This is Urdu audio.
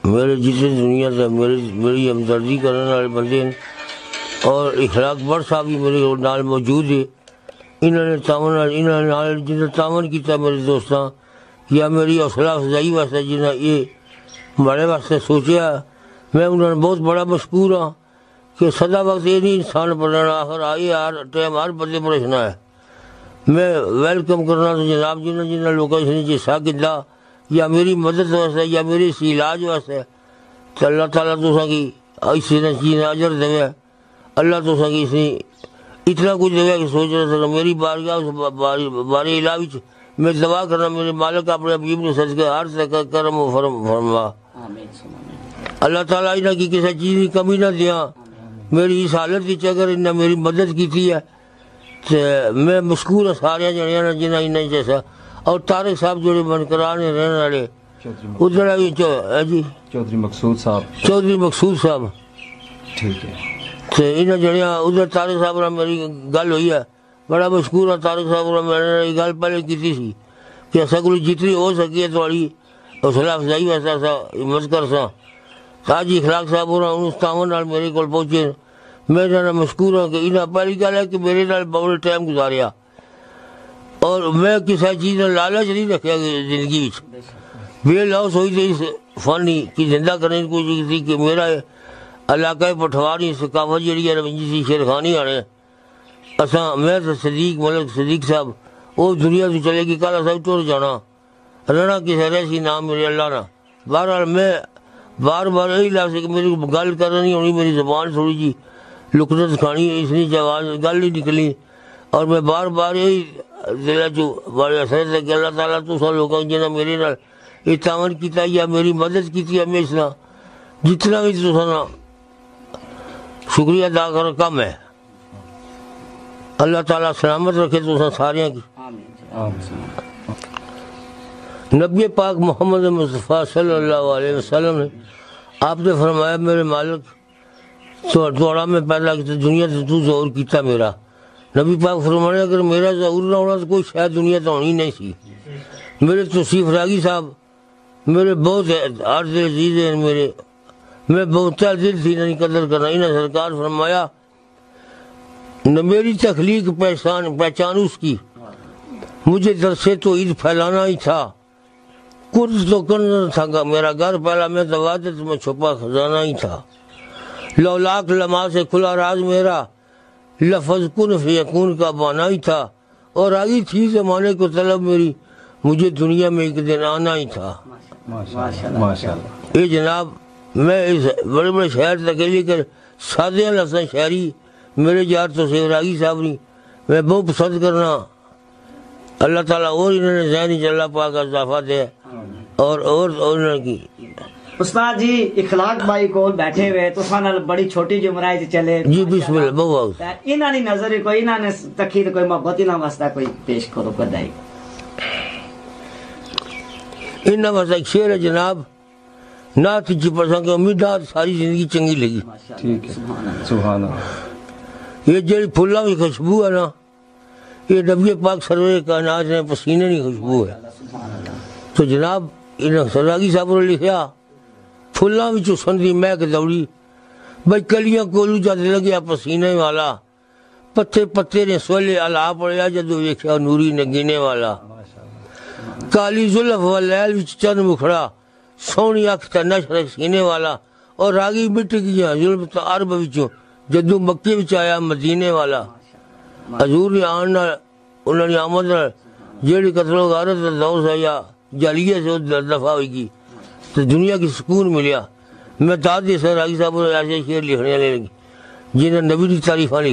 میرے جتنے دنیا سے میری ہمدردی کرنے والے بندے ہیں، اور اخلاق بڑھ صاحب بھی میرے نال موجود ہے. انہوں نے جنہیں تعاون کیا میرے دوستاں، یا میری حوصلہ افزائی واسطے جنہیں یہ ہمارے واسطے سوچا، میں انہوں نے بہت بڑا مشکور ہوں. کہ سدا وقت یہ نہیں انسان بنانا، آخر آئی ہر ٹائم ہر بندے پریشنا ہے. میں ویلکم کرنا تو جناب جنہیں لوگوں نے جیسا کھا یا میری مدد واسطے یا میری اسی علاج واسطے، تو اللہ تعالیٰ تو کی اسی نے چیز اجر دے. اللہ تو کی اس نے اتنا کچھ دے کہ سوچ رہا تھا میری بارگاہ بارے علاج میں دعا کرنا میرے مالک اپنے حبیب کے صدقے ہر طرح کرم و فرما. اللہ تعالیٰ انہیں کی کسی چیز کی کمی نہ دیا. میری اس حالت کی اگر انہیں میری مدد کی ہے تو میں مشکور ہوں سارے جنیا جنہیں جیسا. اور طارق صاحب جڑے بنکران رہنے والے ادھر جی چودھری مقصود صاحب ٹھیک ہے. تو انہیں جڑیا ادھر طارق صاحب نے میری گل ہوئی ہے. بڑا مشکور ہے طارق صاحب نے میں نے یہ گل پہلے کی سی کہ اصا کو جتنی ہو سکی ہے تھوڑی حوصلہ افزائی ویسا ہمت کر سا. آج اخلاق صاحب اس تعاون میرے کو پہنچے. میں جانا مشکور ہوں کہ انہیں پہلی گل ہے کہ میرے نال بہت ٹائم گزاریا، اور میں کسی چیز نے لالچ نہیں رکھا زندگی بے لوس ہوئی تھی اس فن کی زندہ کرنے کی کوشش کی کہ میرا علاقہ پٹھواری ثقافت جہی ہے جی شیر خانی آنے اساں میں تو صدیق ملک صدیق صاحب وہ دنیا سے چلے گی کل صاحب ٹر جانا رہنا کسی ایسی نام میرے اللہ نا. بہرحال میں بار یہی لفظ کہ میری گل کرنی ہونی، میری زبان تھوڑی جی لکنت کھانی اس لیے جواز گل نہیں نکلی. اور میں بار یہی دل بڑے اثر ہے کہ اللہ تعالیٰ تو سب لوگوں جنہیں میرے نال یہ تعاون کیا یا میری مدد کی ہمیشہ جتنا بھی تو شکریہ ادا کر کم ہے. اللہ تعالیٰ سلامت رکھے تو سارے کی. نبی پاک محمد مصطفیٰ صلی اللہ علیہ وسلم نے آپ نے فرمایا میرے مالک توڑا میں پیدا کیا دنیا سے تو ظہور کیتا میرا. نبی پاک فرمایا اگر میرا ظہور نہ ہونا تو کوئی شاید دنیا تو ہونی نہیں سی. میرے توصیف راگی صاحب میرے بہت ہر دل عزیز ہیں میرے، میں بہت دل تھی نہیں قدر کرنا. انہیں سرکار فرمایا میری تخلیق پہچان اس کی مجھے درس توحید پھیلانا ہی تھا. کچھ تو کرنا تھا میرا گھر پہلا میں تو وعدت میں چھپا خزانہ ہی تھا. لولاک لمحہ سے کھلا راز میرا لفظ کن فیکون کا بانا ہی تھا. اور آگی تھی زمانے کو طلب میری مجھے دنیا میں ایک دن آنا ہی تھا. یہ جناب میں اس بڑے بڑے شہر تک لے کر سادے لفظ شہری میرے یار تو راگی صاحب نہیں میں بہت پسند کرنا. اللہ تعالیٰ اور انہوں نے ذہنی اللہ پاک اضافہ دے. اور انہوں کی استاد جی اخلاق بھائی کو بیٹھے ہوئے تو بڑی چھوٹی جو مرائے چلے جی بسم اللہ بہت انہوں نے نظر کوئی انہوں نے تکھی کوئی محبت انہوں واسطہ کوئی پیش کرو بدائی. انہوں واسطہ ایک شعر ہے جناب نعت جی پسند امیدات ساری زندگی چنگی لگی. ٹھیک ہے سبحان اللہ. یہ جڑی پھلاں کی خوشبو ہے نا یہ نبی پاک سرور کائنات نے پسینے کی خوشبو ہے. تو جناب انہیں سراگی صاحب نے لکھا پھلاں وچوں سندھی مہک دوڑی بھائی کلیاں کولو جد لگیا پسینے والا پتے پتے نے سولے الا پڑیا جدو ویکھیا نوری نگینے والا. کالی زلف و لیل وچ چند مکھڑا سونی اکھ تے نشرک سینے والا. اور راگی مٹ گیا ظلم تو عرب وچوں جدو مکے وچ آیا مدینے والا. حضور نے آن انہوں نے آمد جیڑی قتل و غارت دور سے یا جالیہ سے دفاع ہوئی کی تو دنیا کی سکون ملیا. میں داد سر راگی صاحب ایسے شعر لکھنے لگی جنہیں نبی کی تعریفاں